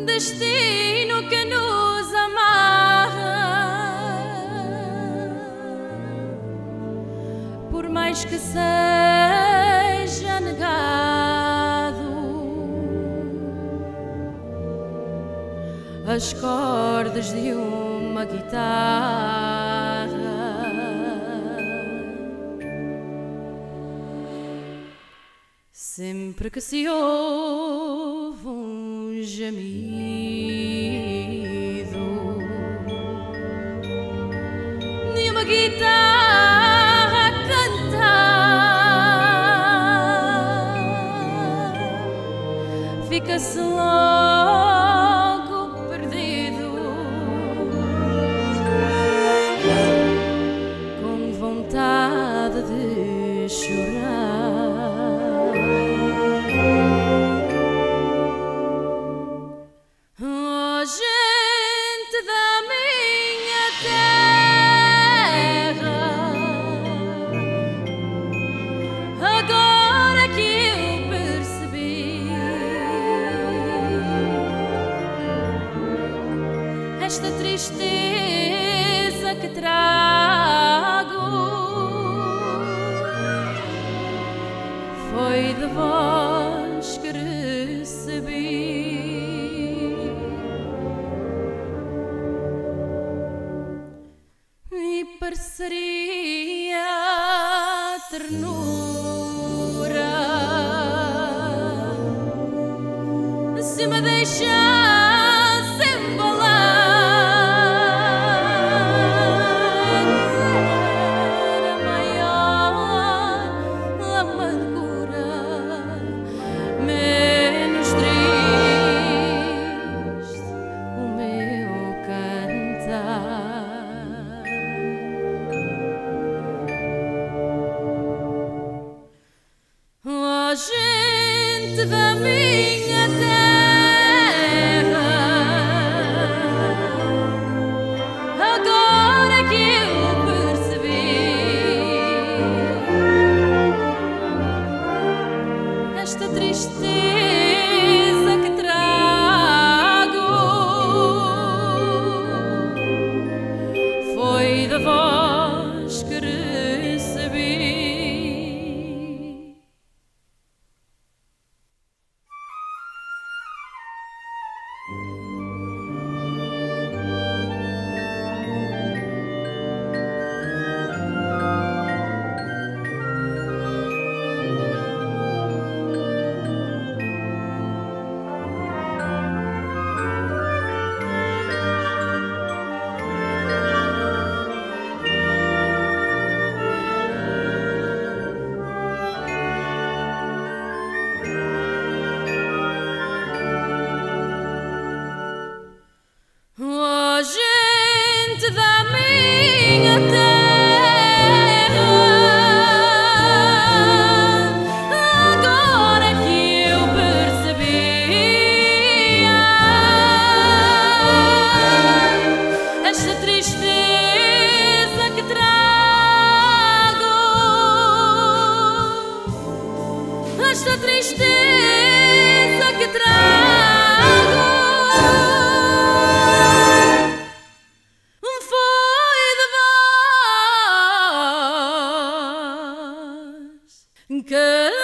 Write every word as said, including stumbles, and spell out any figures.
destino que nos amarra, por mais que seja negado, as cordas de uma guitarra. Sempre que se ouve um gemido de uma guitarra a cantar, fica-se logo perdido, com vontade de chorar. Oh, gente da minha terra, agora que eu percebi esta tristeza que trago, foi de vós que recebi. E pareceria ternura se me deixasse embalar, era maior a amargura, menos triste o meu cantar. Oh, gente da minha terra, agora que eu percebi esta tristeza que trago, foi da voz que recebi. Oh, gente da minha terra, agora que eu percebi esta tristeza que trago, esta tristeza que trago, foi de vós que